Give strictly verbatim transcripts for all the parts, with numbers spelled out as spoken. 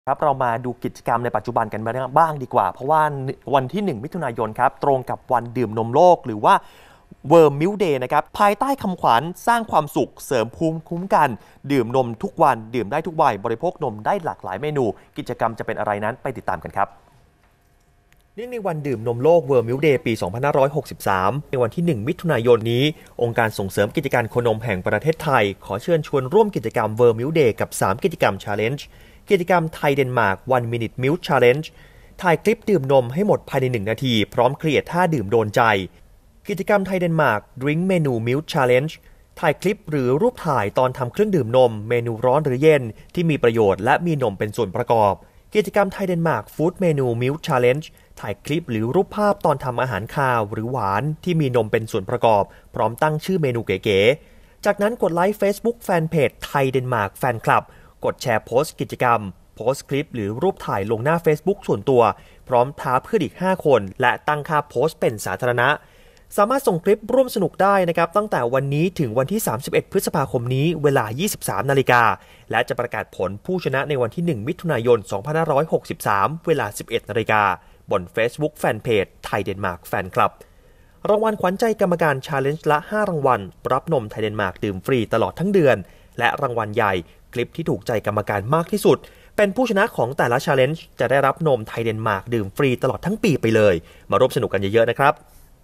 ครับเรามาดูกิจกรรมในปัจจุบันกันบ้างดีกว่าเพราะว่าวันที่หนึ่งมิถุนายนครับตรงกับวันดื่มนมโลกหรือว่า World Milk Day นะครับภายใต้คำขวัญสร้างความสุขเสริมภูมิคุ้มกันดื่มนมทุกวันดื่มได้ทุกวัยบริโภคนมได้หลากหลายเมนูกิจกรรมจะเป็นอะไรนั้นไปติดตามกันครับเนื่องในวันดื่มนมโลก World Milk Day ปี สองพันห้าร้อยหกสิบสาม ในวันที่ หนึ่ง มิถุนายนนี้องค์การส่งเสริมกิจการโคนมแห่งประเทศไทยขอเชิญชวนร่วมกิจกรรม World Milk Day กับ สาม กิจกรรม Challenge กิจกรรมไทยเดนมาร์ก one minute milk challenge ถ่ายคลิปดื่มนมให้หมดภายในหนึ่งนาทีพร้อมเครียดท่าดื่มโดนใจกิจกรรมไทยเดนมาร์ก drink menu milk challenge ถ่ายคลิปหรือรูปถ่ายตอนทำเครื่องดื่มนมเมนูร้อนหรือเย็นที่มีประโยชน์และมีนมเป็นส่วนประกอบกิจกรรมไทยเดนมาร์ก food menu milk challenge ถ่ายคลิปหรือรูปภาพตอนทำอาหารคาวหรือหวานที่มีนมเป็นส่วนประกอบพร้อมตั้งชื่อเมนูเก๋ๆจากนั้นกดไลค์ Facebook Fanpage ไทยเดนมาร์กแฟนคลับกดแชร์โพสต์กิจกรรมโพสต์คลิปหรือรูปถ่ายลงหน้า Facebook ส่วนตัวพร้อมท้าเพื่อนอีกห้าคนและตั้งค่าโพสต์เป็นสาธารณะสามารถส่งคลิปร่วมสนุกได้นะครับตั้งแต่วันนี้ถึงวันที่สามสิบเอ็ดพฤษภาคมนี้เวลา ยี่สิบสามนาฬิกาและจะประกาศผลผู้ชนะในวันที่หนึ่งมิถุนายนสองพันห้าร้อยหกสิบสามเวลา สิบเอ็ดนาฬิกาบน Facebook Fanpage ไทยเดนมาร์กแฟนคลับรางวัลขวัญใจกรรมการ Challenge ละห้ารางวัลรับนมไทยเดนมาร์กดื่มฟรีตลอดทั้งเดือนและรางวัลใหญ่คลิปที่ถูกใจกรรมการมากที่สุดเป็นผู้ชนะของแต่ละ Challenge จะได้รับนมไทยเดนมาร์กดื่มฟรีตลอดทั้งปีไปเลยมาร่วมสนุกกันเยอะๆนะครับ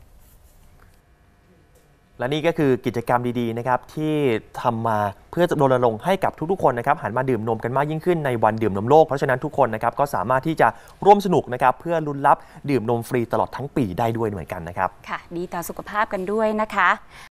และนี่ก็คือกิจกรรมดีๆนะครับที่ทำมาเพื่อจะรณรงค์ให้กับทุกๆคนนะครับหันมาดื่มนมกันมากยิ่งขึ้นในวันดื่มนมโลกเพราะฉะนั้นทุกคนนะครับก็สามารถที่จะร่วมสนุกนะครับเพื่อลุ้นรับดื่มนมฟรีตลอดทั้งปีได้ด้วยเหมือนกันนะครับค่ะดีต่อสุขภาพกันด้วยนะคะ